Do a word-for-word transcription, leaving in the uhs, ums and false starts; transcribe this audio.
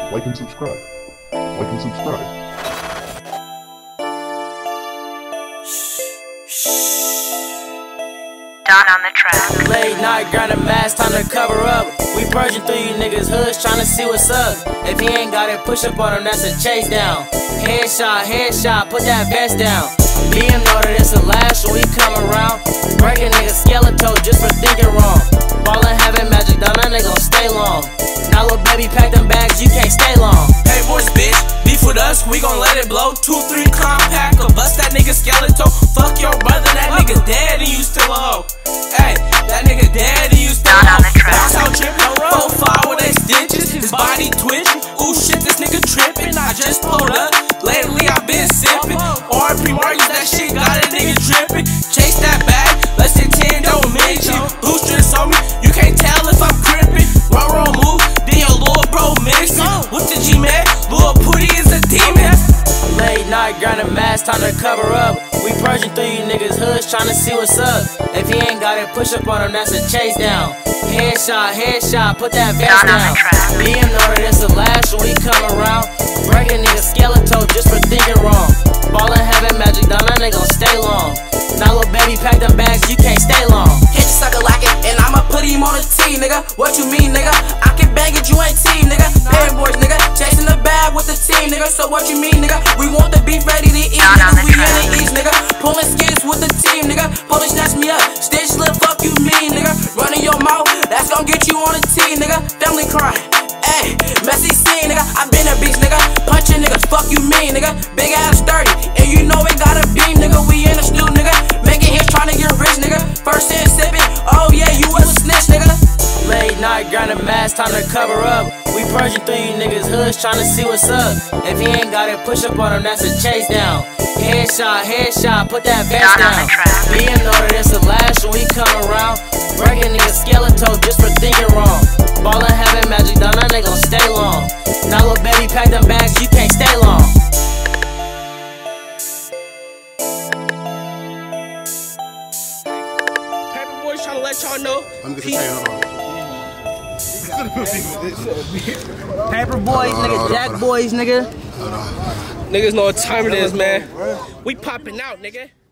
like and subscribe. Like and subscribe. Dononthetrack. Late night, grinding mask, time to cover up. We purging through you niggas' hoods, trying to see what's up. If he ain't got it, push up on him, that's a chase down. Headshot, headshot, put that vest down. B M know that it's a lash when we come around. Breaking niggas skeletal just for thinking wrong. Ballin' having magic, done that nigga gon' stay long. Now little baby, pack them bags, you can't stay long. Hey boys, bitch, beef with us, we gon' let it blow. Two, three, compact, or bust that nigga skeletal. Fuck your brother, that nigga dead and you still a hoe. Hey, that nigga dead and you still a hoe. Bounce out trippin', four, five with they stitches, his body twitching. Ooh shit, this nigga trippin', I just pulled up. Lately I been sippin', R P Marcus, that shit got a nigga drippin'. Chase that bag, less than ten, don't mention. Boosters on me, you can't tell if I'm crippin'. Roll, roll, move, then your little bro missing. What's the G man? Little Pooty is a demon. Late night, grinding mask, time to cover up. We purging through you niggas' hoods, trying to see what's up. If he ain't got it, push up on him, that's a chase down. Headshot, headshot, put that vest down. B M know that it's a lash when we come around. Breaking niggas skeletal just for thinking wrong. Ballin' having magic, done that nigga gon' stay long. Now little baby, pack them bags, you can't stay long. Hit the sucker like it, and I'ma put him on the T, nigga. What you mean, nigga? I can bang it, you ain't team, nigga. Bad boys, nigga. Chasing the bag with the team, nigga. So what you mean, nigga? We want the beef ready to eat, nigga. We in the east, nigga. Pulling skits with the team, nigga. Polish snatch me up, stitch slip, fuck you mean, nigga. Running your mouth, that's gon' get you on the T, nigga. Family crime, ayy, messy scene, nigga. I been a beast, nigga. Punching niggas, fuck you mean, nigga. Big ass sturdy, and you know it gotta be, nigga. We in the stew, nigga. Making hits, trying to get rich, nigga. First in sippin', oh yeah, you was a snitch, nigga. Late night, grinding mask, time to cover up. We purging through you niggas' hoods, trying to see what's up. If he ain't got it, push up on him, that's a chase down. Headshot, headshot, put that vest down. B M know that it's a lash when we come around. Breaking niggas skeletal just for thinking wrong. Ballin' having magic, done that nigga gon' stay long. Now little baby, pack them bags, you can't stay long. Paper boys trying to let y'all know. I'm just saying, hold on. Paper boys, nigga, jack boys, nigga. Niggas know what time it is, man. We popping out, nigga.